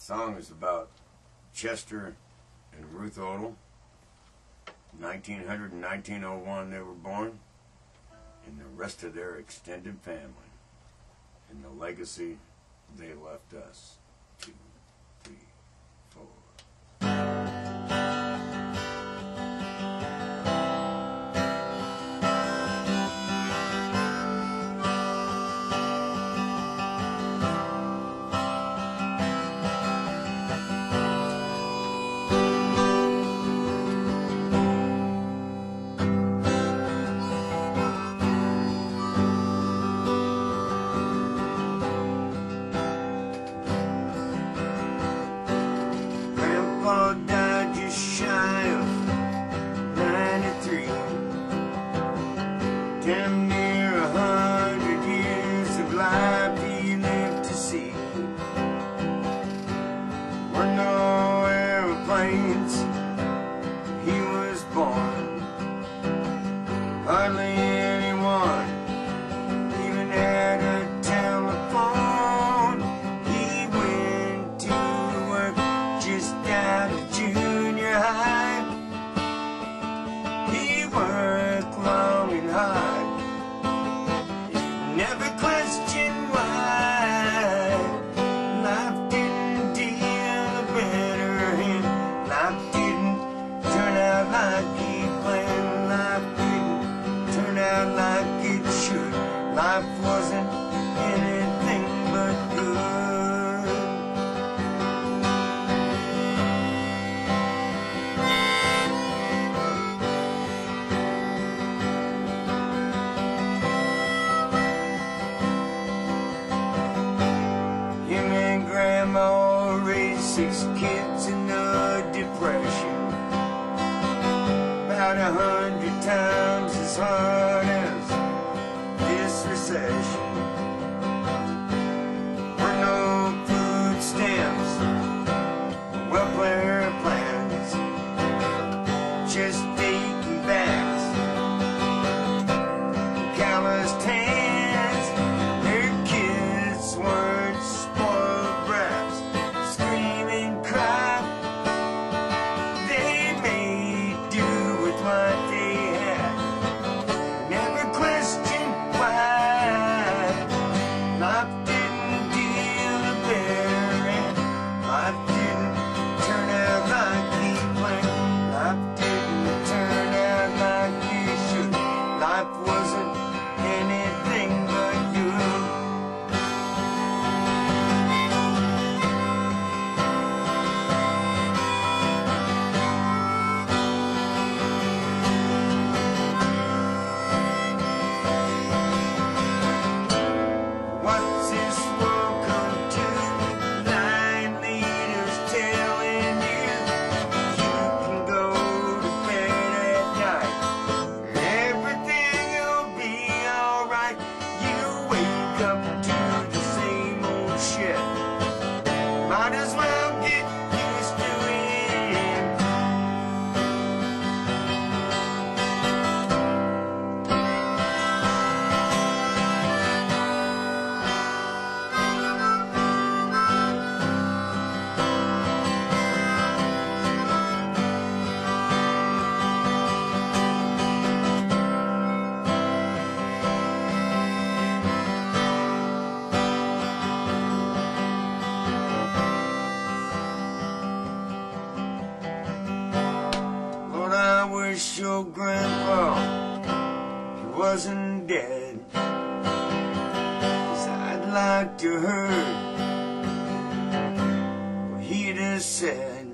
song is about Chester and Ruth Odell. 1900 and 1901 they were born, and the rest of their extended family, and the legacy they left us. 2, 3, 4. Died just shy of 93. Damn near 100 years of life he lived to see. Were no airplanes when he was born. Hardly anyone even had a telephone. He went to work just out of junior high. He worked long and hard. He never questioned why. Life didn't deal better him. Life didn't turn out like he planned. Life didn't turn out like it should. Life wasn't anything but good. Grandma raised 6 kids in the Depression, about 100 times as hard as this recession. Were no food stamps, welfare plans, just aching backs, calloused hands. Their kids weren't spoiled brats, screaming cry. They made do with what they had, never questioned why. Life didn't deal better, and life didn't turn out like he planned. Life didn't turn out like he should. Life wasn't anything but good. What's this world come to? Line leaders telling you can go to bed at night, everything'll be alright. You wake up to the same old shit. Might as well get used to it. Lord, I wish your grandpa, he wasn't dead, 'cause I'd like to heard what he'd have said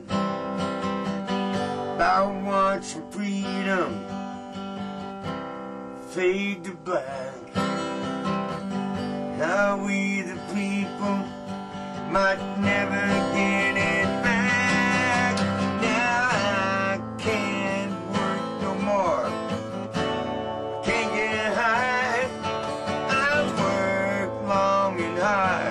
about watching freedom fade to black. How we the people might never get it back. Now I can't work no more, can't get high. I work long and hard,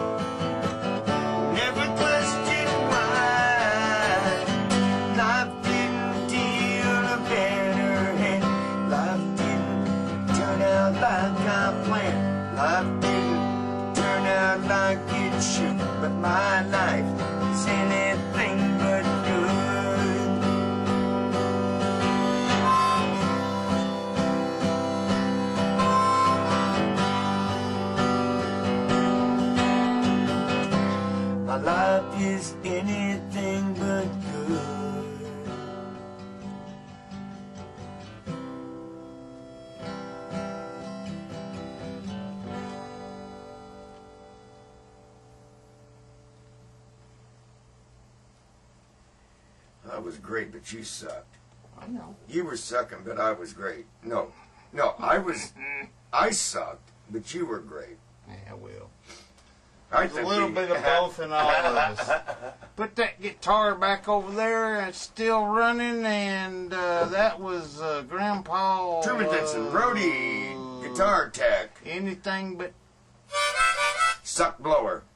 never questioned why. Life didn't deal better, and life didn't turn out like I planned. Life didn't turn out like it should, but my life is anything but good. My life is anything but good. I was great, but you sucked. I know. You were sucking, but I was great. No, I sucked, but you were great. Yeah, well. I There's a little bit of both in all of us. Put that guitar back over there, and it's still running, and that was Grandpa... Truman Dixon, roadie, guitar tech, Anything but... suck blower.